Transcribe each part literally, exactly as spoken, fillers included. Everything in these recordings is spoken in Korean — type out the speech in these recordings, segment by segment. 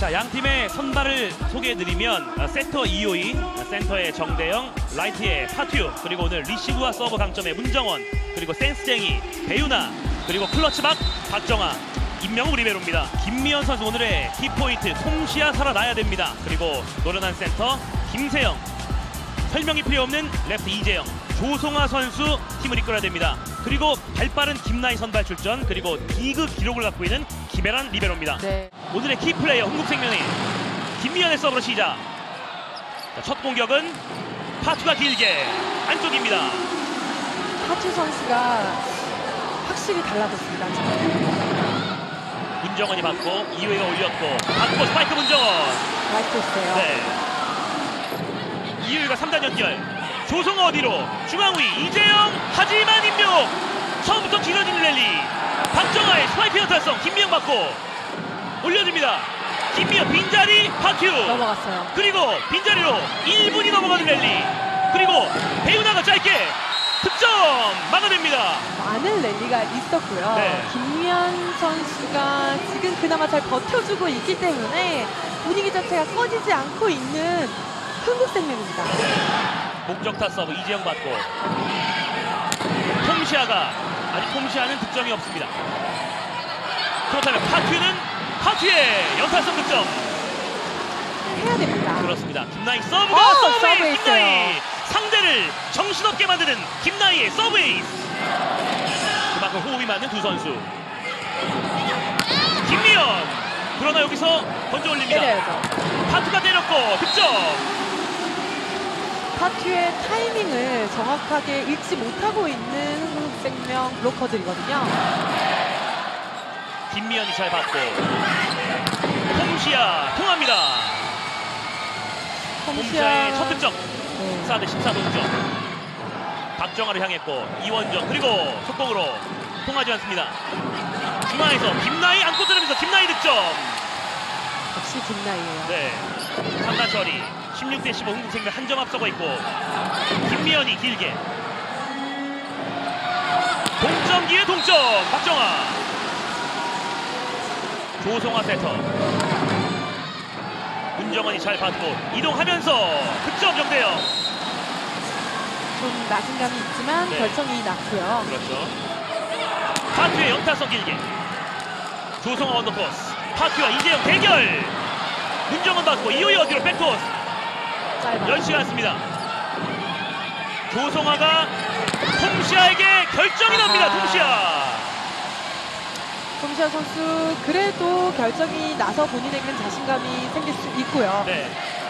자, 양 팀의 선발을 소개해드리면 세터 이호이, 센터의 정대영, 라이트의 파튜, 그리고 오늘 리시브와 서브 강점의 문정원, 그리고 센스쟁이 배유나, 그리고 클러치박 박정아, 임명우 리베로입니다. 김미연 선수 오늘의 키포인트 솜씨야 살아나야 됩니다. 그리고 노련한 센터 김세영, 설명이 필요 없는 레프트 이재영, 조송아 선수 팀을 이끌어야 됩니다. 그리고 발빠른 김나희 선발 출전, 그리고 리그 기록을 갖고 있는 김혜란 리베로입니다. 네. 오늘의 키플레이어 흥국생명의 김미연의 서브로 시작. 자, 첫 공격은 파투가 길게 안쪽입니다. 파투 선수가 확실히 달라졌습니다. 문정원이 받고 이호이가 올렸고 받고 스파이크 문정원. 라이트였어요. 네. 이호이가 삼 단 연결. 조성호 어디로? 중앙위 이재영, 하지만 임명. 처음부터 길어지는 랠리. 박정아의 스파이크 연타성. 김미영 받고 올려줍니다. 김미영 빈자리 파튜. 넘어갔어요. 그리고 빈자리로 일 분이 넘어가는 랠리. 그리고 배우나가 짧게 득점 막아냅니다. 많은 랠리가 있었고요. 네. 김미연 선수가 지금 그나마 잘 버텨주고 있기 때문에 분위기 자체가 꺼지지 않고 있는 흥국생명입니다. 목적타 서브 이재영 받고 톰시아가 아직 톰시아는 득점이 없습니다. 그렇다면 파튜는 파튜의 연타성 득점 해야 됩니다. 그렇습니다. 김나희 서브가 어, 서브에이스. 서브 김나희 상대를 정신없게 만드는 김나희의 서브에이스. 그만큼 호흡이 맞는 두 선수. 김미연 그러나 여기서 건져 올립니다. 때려야죠. 파투가 때렸고 득점. 파투의 타이밍을 정확하게 읽지 못하고 있는 흥국생명 블로커들이거든요. 김미연이 잘 받고 홈시아 통합니다. 홈시아의 첫 득점. 네. 사 대 십사 동점. 박정아를 향했고 이원정 그리고 속공으로 통하지 않습니다. 중앙에서 김나희 안고 들으면서 김나희 득점. 역시 김나희예요. 네. 삼 단 처리. 십육 대 십오 흥국생명 한 점 앞서고 있고 김미연이 길게 동점 기회 동점. 박정아. 조성아 세터. 문정원이 잘 받고 이동하면서 득점 정대영. 좀 낮은 감이 있지만 네. 결정이 낮고요. 그렇죠. 파투의 연타성 길게. 조성아 언더코스. 파투와 이재영 대결. 문정원 받고 이호이 어디로 백코스. 짧아요. 연시가 않습니다. 조성아가 톰시아에게 결정이 납니다. 톰시아. 톰시아 선수 그래도 결정이 나서 본인에게는 자신감이 생길 수 있고요. 네.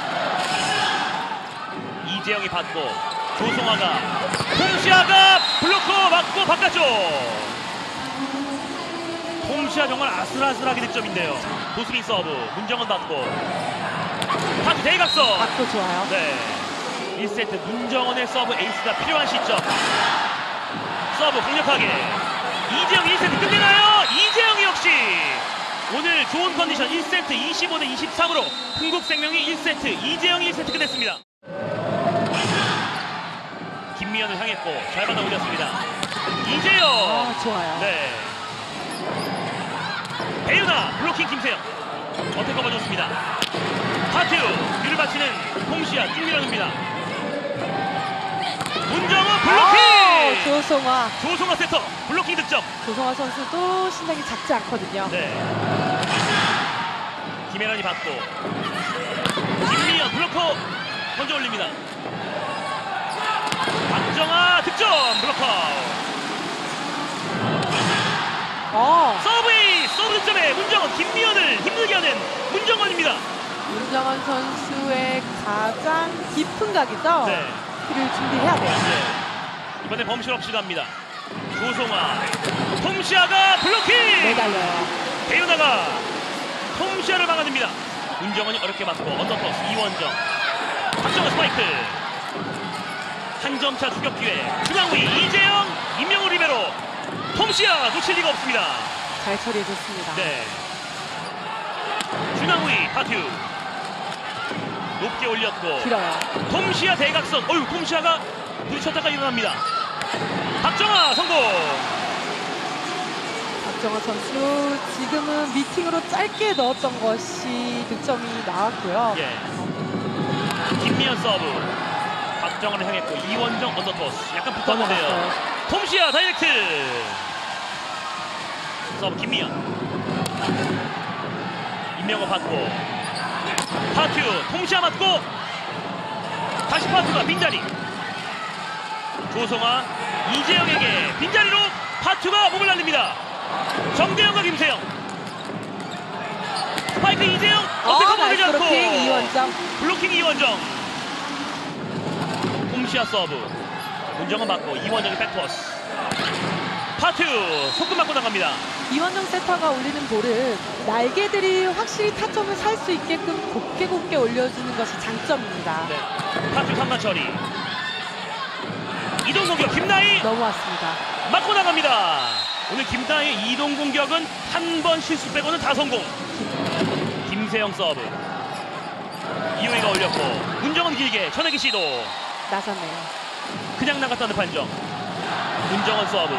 이재영이 받고 조성아가 톰시아가 블로커 맞고 바깥쪽. 톰시아 정말 아슬아슬하게 득점인데요. 도스민 서브. 문정원 받고 파투 대각선. 각도 좋아요. 네. 일 세트 문정원의 서브 에이스가 필요한 시점. 서브 강력하게. 이재영 일 세트 끝내나요? 이재영 역시 오늘 좋은 컨디션. 일 세트 이십오 대 이십삼으로 흥국생명이 일 세트, 이재영이 일 세트 끝냈습니다. 김미연을 향했고 잘 받아 올렸습니다. 이재영. 아, 좋아요. 네. 배유나 블로킹 김세영. 어택 커버줬습니다. 파튜 뒤를 받치는 홈시아 쭉 밀어줍니다. 문정원 블로킹. 아, 조성아. 조성아 세터 블로킹 득점. 조성아 선수도 신장이 작지 않거든요. 네. 김혜란이 받고 김미연 블로커 던져 올립니다. 박정아 득점. 블로커. 어. 서브웨이 서브 득점에 문정원. 김미연을 힘들게 하는 문정원입니다. 문정원 선수의 가장 깊은 각이죠. 네. 그를 준비해야 돼요. 네. 이번에 범실 없이 갑니다. 조성아. 톰시아가 블로킹. 매달려요. 배우나가 톰시아를 막아냅니다. 문정원이 어렵게 맞고 언더토스 이원정. 박정아 스파이크. 한 점차 추격 기회. 중앙위 이재영, 임명우 리베로. 톰시아 놓칠 리가 없습니다. 잘 처리해줬습니다. 네. 중앙위 파튜. 높게 올렸고 길어요. 톰시아 대각선. 어휴, 톰시아가 부딪혔다가 일어납니다. 박정아 성공. 박정아 선수 지금은 미팅으로 짧게 넣었던 것이 득점이 나왔고요. 예. 김미연 서브. 박정아를 향했고 이원정 언더토스. 약간 붙었는데요. 넘어갔어요. 톰시아 다이렉트. 서브 김미연. 임명호 받고. 파투. 톰시아 맞고. 다시 파투가 빈자리. 조성아. 이재영에게 빈자리로 파투가 몸을 날립니다. 정대영과 김세영. 스파이크 이재영. 어택 커버 되지 않고. 블로킹 이원정. 블로킹 이원정. 톰시아 서브. 문정은 맞고 이원정이 백토스. 파투 속금 맞고 나갑니다. 이원정 세터가 올리는 볼은 날개들이 확실히 타점을 살 수 있게끔 곱게 곱게 올려주는 것이 장점입니다. 네. 파투 삼 단 처리. 이동 공격 김나희 넘어왔습니다. 맞고 나갑니다. 오늘 김나희의 이동 공격은 한 번 실수 빼고는 다 성공. 김세영 서브. 이호이가 올렸고 문정은 길게 전해기 시도. 나섰네요. 그냥 나갔다는 판정. 문정은 서브.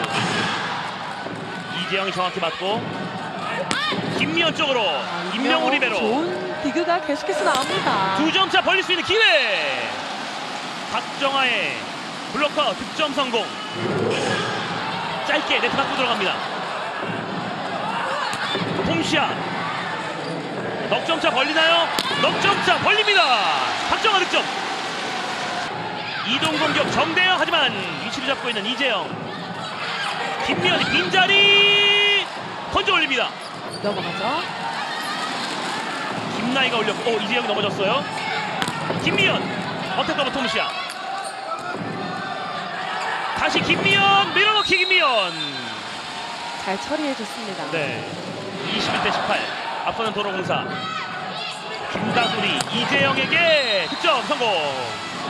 이재영이 정확히 맞고 김미연 쪽으로 아, 임명우 리베로. 좋은 디그가 계속해서 나옵니다. 두 점차 벌릴 수 있는 기회. 박정아의 블로커 득점 성공. 짧게 네트 맞고 들어갑니다. 톰시아. 넉점차 벌리나요? 넉점차 벌립니다. 박정아 득점. 이동 공격 정대영. 하지만 위치를 잡고 있는 이재영. 김미연이 빈자리 건져 올립니다. 넘어가죠. 김나희가 올렸고 오, 이재영이 넘어졌어요. 김미연. 어택 커버 톰시아. 다시 김미연. 밀어넣기 김미연. 잘 처리해줬습니다. 네. 이십일 대 십팔. 앞서는 도로공사. 김다솔이 이재영에게 득점 성공.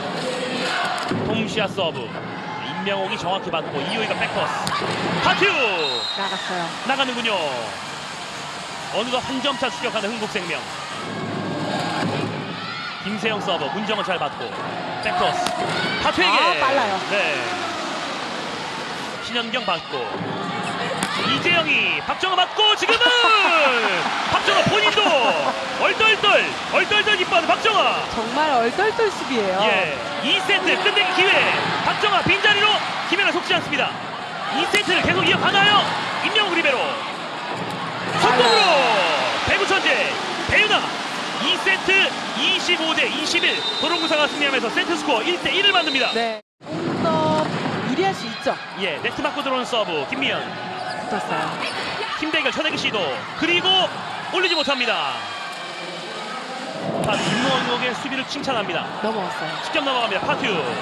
톰시아 서브. 임명옥이 정확히 받고 이호이가 백토스. 파투 나갔어요. 나가는군요. 어느덧 한 점차 추격하는 흥국생명. 김세영 서브. 문정은 잘 받고 백토스. 파투에게. 아, 빨라요. 네. 신현경 받고 이재영이 박정아 맞고 지금은 박정아 본인도 얼떨떨 얼떨떨 기뻐하는 박정아. 정말 얼떨떨 수비예요. 예, 이 세트 끝내기 기회. 박정아 빈자리로 김연아 속지 않습니다. 이 세트를 계속 이어가나요? 임명우 리베로 성공으로 배구천재 배윤아. 이 세트 이십오 대 이십일. 도롱구사가 승리하면서 세트 스코어 일 대 일을 만듭니다. 네. 좀 더 유리할 수 있죠. 예, 네트 맞고 들어오는 서브 김미연. 붙었어요. 팀대결 쳐내기 시도. 그리고 올리지 못합니다. 파투 김노원국의 수비를 칭찬합니다. 넘어왔어요. 직접 넘어갑니다. 파투.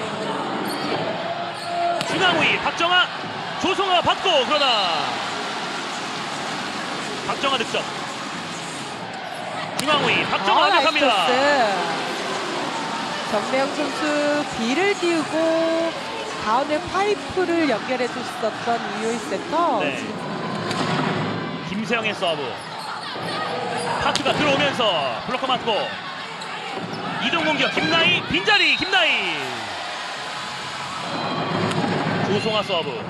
중앙위 박정아. 조성아 받고 그러나 박정아 득점. 중앙위 박정아 아, 완벽합니다. 나이스 토스. 정대영 선수 B를 띄우고 가운데 파이프를 연결해 줬었던 이호이 세터. 네. 지금 김세영의 서브. 파투가 들어오면서 블로커 맞고 이동 공격 김나희. 빈자리 김나희. 조성아 서브.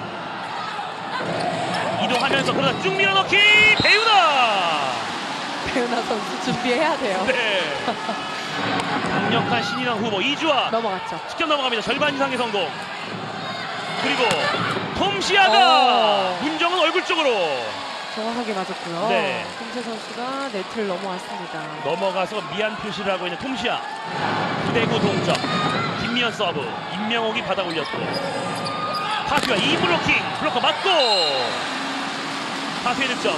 이동하면서 그러다 쭉 밀어넣기 배윤아. 배우나 선수 준비해야 돼요. 네. 강력한 신인왕 후보 이주아. 넘어갔죠. 직접 넘어갑니다. 절반 이상의 성공. 그리고 톰시아가 오. 문정은 얼굴 쪽으로 정확하게 맞았고요. 네. 김세 선수가 네트를 넘어왔습니다. 넘어가서 미안 표시를 하고 있는 톰시아. 구 대 구 동점. 김미연 서브. 임명옥이 받아 올렸고 파투가 이 블로킹. 블로커 맞고 파투의 득점.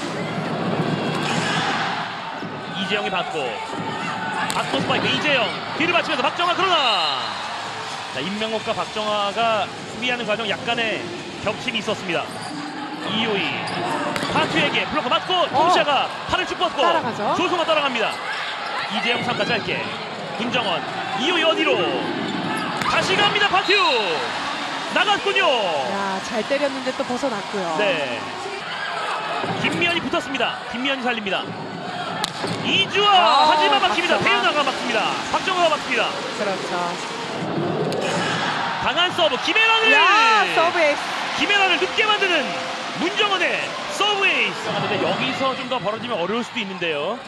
이재영이 받고 받고 스파이크 이재영. 뒤를 받치면서 박정아. 그러나 자, 임명옥과 박정아가 수비하는 과정 약간의 겹침이 있었습니다. 이호이 파투에게 블로커 맞고 톰시아가 팔을 쭉 뻗고 따라가죠. 조성아 따라갑니다. 이재영 삼 가 짧게. 문정원. 이호이 어디로 다시 갑니다. 파투 나갔군요. 야, 잘 때렸는데 또 벗어났고요. 네. 김미연이 붙었습니다. 김미연이 살립니다. 이주아. 아, 하지만 막힙니다. 박정아. 배윤아가 막힙니다. 박정아가 막힙니다. 그렇죠. 강한 서브 김혜란을 야, 서브 에이스. 김혜란을 눕게 만드는 문정원의 서브 에이스. 그런데 여기서 좀 더 벌어지면 어려울 수도 있는데요.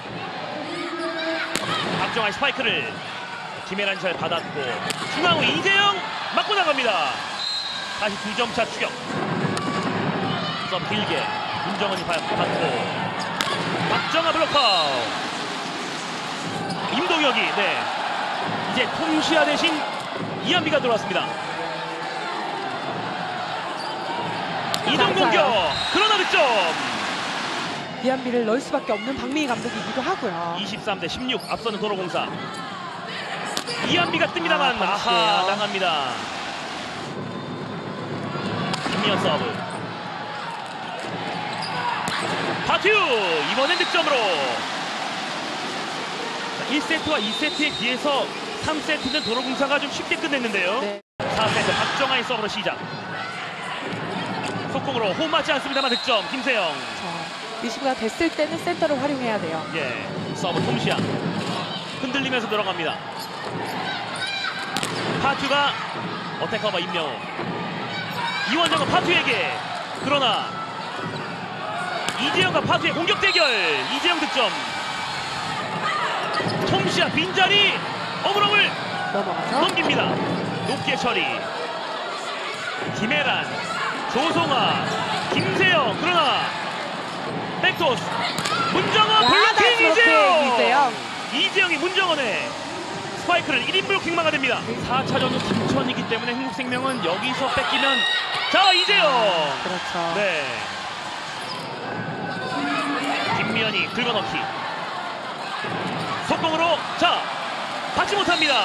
박정아의 스파이크를 김혜란이 잘 받았고 중앙으로 이재영 맞고 나갑니다. 다시 두 점차 추격. 서브 길게 문정원이 받고 박정아 블록아웃. 임동혁이 네 이제 톰시아 대신 이한비가 들어왔습니다. 이동 공격 그러나 득점. 이한비를 넣을 수밖에 없는 박민희 감독이기도 하고요. 이십삼 대 십육 앞서는 도로공사. 이한비가 뜹니다만 아, 아하 나갑니다. 김미연 서브. 바튜 이번엔 득점으로. 일 세트와 이 세트에 비해서 삼 세트는 도로공사가 좀 쉽게 끝냈는데요. 네. 사 세트 박정아의 서브로 시작. 속공으로 호흡 맞지 않습니다만 득점 김세영. 자, 리시브가 됐을 때는 센터를 활용해야 돼요. 예, 서브 톰시아 흔들리면서 들어갑니다. 파투가 어택커버 임명호. 이원정은 파투에게. 그러나 이재영과 파투의 공격 대결. 이재영 득점. 톰시아 빈자리 어물어물 넘어가서 넘깁니다. 높게 처리. 김혜란, 조송아, 김세영. 그러나 백토스 문정원 야, 블로킹 나이스 블로킹, 이재영. 이재영. 이재영이 문정원의 스파이크를 일 인 블로킹 막아냅니다. 사 차전은 김천이기 때문에 흥국생명은 여기서 뺏기면 자 이재영. 그렇죠. 네. 김미연이 긁어넣기. 속공으로 자 받지 못합니다.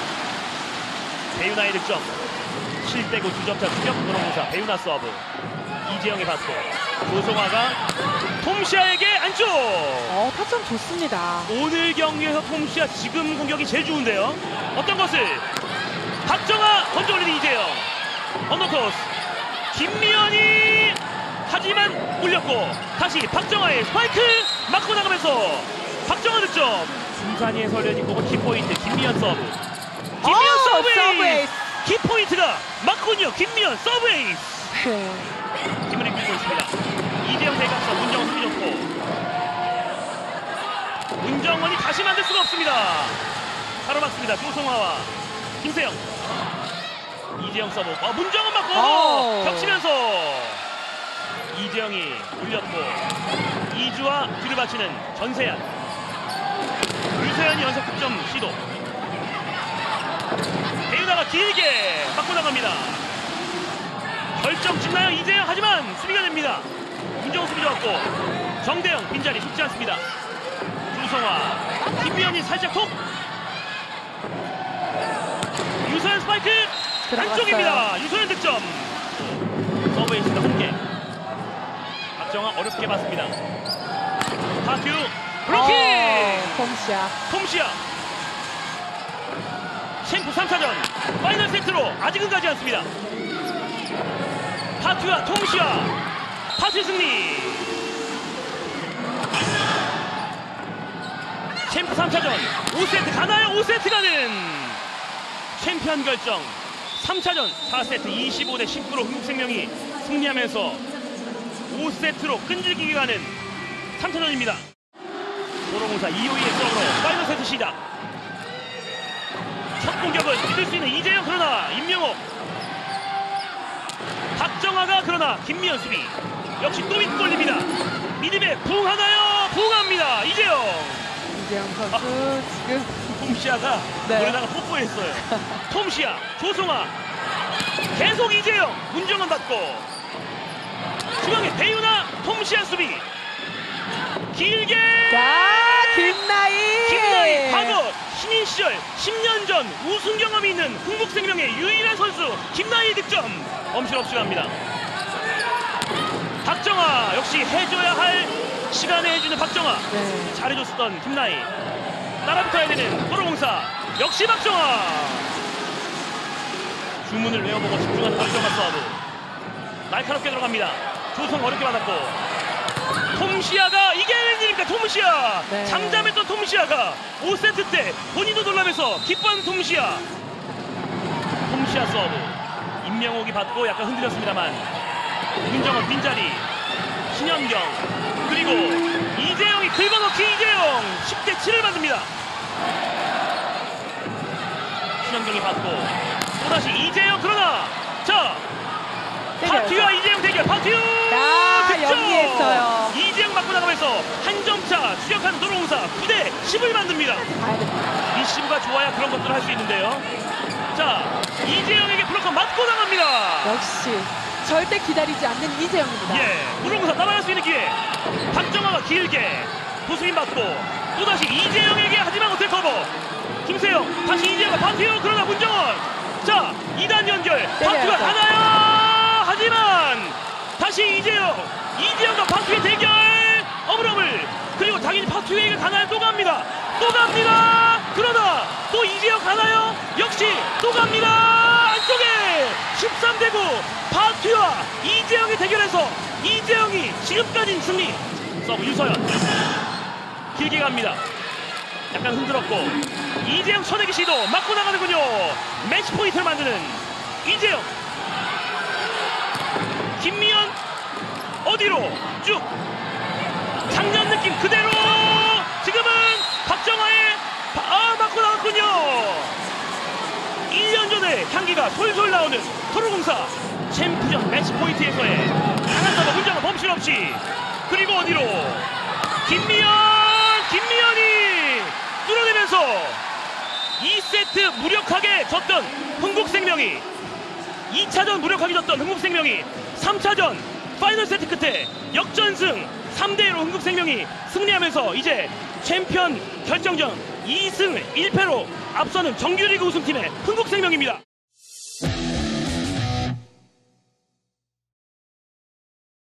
배윤아의 득점. 칠 대 구 두 점차 추격. 도로공사 배윤아 서브. 이재영이 받고 조성화가 톰시아에게 안쪽. 어, 타점 좋습니다. 오늘 경기에서 톰시아 지금 공격이 제일 좋은데요. 어떤 것을 박정아 건져 올리는 이재영. 언더토스 김미연이 하지만 울렸고 다시 박정아의 스파이크 맞고 나가면서 박정아 득점. 순산이의 설련이 보고 키포인트 김미연 서브. 김미연 어, 서브 서브 에이스. 에이스. 키포인트가 맞군요. 김미연 서브 에이스. 네. 힘을 이끌고 있습니다. 이재영 대각선 문정원 수비 좋고 문정원이 다시 만들 수가 없습니다. 가로막습니다. 조성화와 김세영. 이재영 서브. 어, 문정원 맞고 오. 겹치면서 이재영이 올렸고 이주와 뒤를 받치는 전세현. 유세현이 연속 득점 시도. 배우다가 길게 맞고 나갑니다. 결정 짓나요 이재영. 하지만 수비가 됩니다. 문정원 수비 좋았고 정대영 빈자리 속지 않습니다. 조성화 김미연이 살짝 톡. 유소연 스파이크 들어갔어요. 안쪽입니다. 유소연 득점. 서브에이스가 함께. 박정아 어렵게 봤습니다. 파튜 블로킹. 어, 톰시아. 톰시아 챔프 삼 차전 파이널 세트로 아직은 가지 않습니다. 파투와 톰시아 파투 승리. 챔프 삼 차전 오 세트 가나요? 오 세트 가는 챔피언 결정. 삼 차전 사 세트 이십오 대 십구로 흥국생명이 승리하면서 오 세트로 끈질기게 가는 삼 차전입니다. 도로공사 이호이의 서브로 파이널 세트 시작. 첫 공격을 믿을 수 있는 이재영. 그러나 임명호. 박정아가 그러나 김미연 수비. 역시 또 믿고 올립니다. 믿음에 부응하나요? 부응합니다. 이재영. 이재영 선수 아. 지금 톰시아가 네. 노래다가 뽀뽀했어요. 톰시아, 조성아. 계속 이재영. 문정원 받고 중앙에 배윤아. 톰시아 수비. 길게. 자, 김나희. 김나희 과거 신인 시절 십 년 전 우승 경험이 있는 흥국생명의 유일한 선수 김나희 득점. 엄실없이 갑니다. 박정아 역시 해줘야 할 시간에 해주는 박정아. 네. 잘해줬었던 김나희. 따라붙어야 되는 도로공사. 역시 박정아. 주문을 외워보고 집중하는 박정아 서브. 날카롭게 들어갑니다. 조성 어렵게 받았고 톰시아가 이게 웬일입니까? 톰시아. 네. 잠잠했던 톰시아가 오 세트 때 본인도 놀라면서 기뻐하는 톰시아. 톰시아 서브. 김명옥이 받고 약간 흔들렸습니다만 문정원 빈자리, 신현경 그리고 이재영이 긁어넣기. 이재영 십 대 칠을 만듭니다. 신현경이 받고 또다시 이재영. 그러나 자 파튜와 이재영 대결. 파튜 야, 득점! 영리했어요. 이재영 맞고 나가면서 한 점차 추격하는 도로공사 구 대 십을 만듭니다. 가야 됩니다. 리시브가 좋아야 그런 것들을 할 수 있는데요. 자 이재영에게 블로커 맞고 나갑니다. 역시 절대 기다리지 않는 이재영입니다. 예, 도로공사 따라갈 수 있는 기회. 박정화가 길게 도수민 받고 또다시 이재영에게 하지만 못해 커버. 김세영 다시 이재영과 파튜. 그러나 문정원. 자 이 단 연결. 파튜가 때려야죠. 가나요? 하지만 다시 이재영. 이재영과 파튜의 대결. 어브러블. 그리고 당연히 파튜에게 가나요? 또 갑니다. 또 갑니다. 그러나 또 이재영 가나요? 역시 또 갑니다. 안쪽에 십삼 대 구 파튜와 이재영의 대결에서 이재영이 지금까지 승리. 서브 유서연 길게 갑니다. 약간 흔들었고 이재영 쳐내기 시도 맞고 나가는군요. 매치 포인트를 만드는 이재영. 김미연 어디로 쭉 작년 느낌 그대로. 지금은 박정화의 바, 아 맞고 나갔군요. 일 년 전에 향기가 솔솔 나오는 토로공사 챔피언 매치 포인트에서의 강한 서버 문정원 범실 없이. 그리고 어디로 김미연. 김미연이 뚫어내면서 이 세트 무력하게 졌던 흥국생명이 이 차전 무력하게 졌던 흥국생명이 삼 차전 파이널 세트 끝에 역전승 삼 대 일로 흥국생명이 승리하면서 이제 챔피언 결정전 이 승 일 패로 앞서는 정규리그 우승팀의 흥국생명입니다.